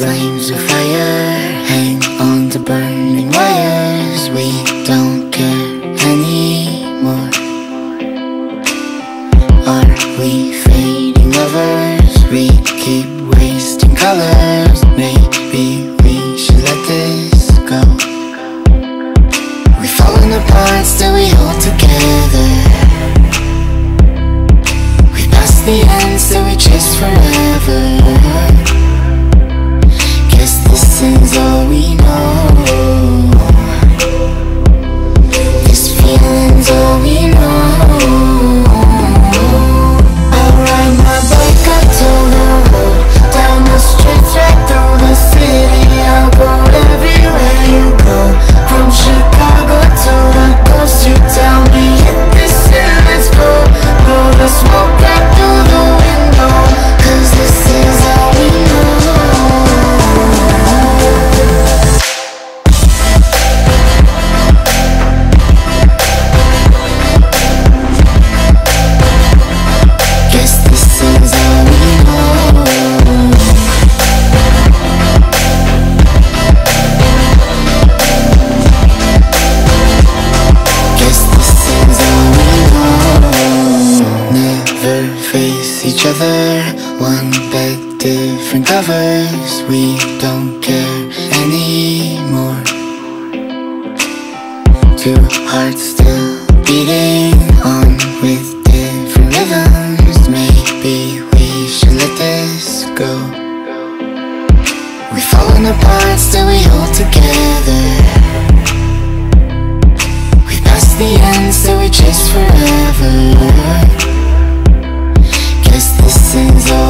flames of fire hang on to burning wires. We don't care anymore. Are we fading lovers? We keep wasting colors. Maybe we should let this go. We've fallen apart, still we hold together. We passed the end, still we chase forever. Guess this is all we know. This feeling's all we know. I'll ride my bike up to the road, down the streets, right through the city. I'll go everywhere you go, from Chicago to the coast. You tell me hit this and let's go. Blow the smoke right through the window, 'cause this is all we know. Guess this is all we know. Guess this is all we know. Never face each other, one bed, different covers. We don't care anymore. Two hearts still beating on with different rhythms. Maybe we should let this go. We've fallen apart, still we hold together. We passed the end, still we chase forever. Guess this is all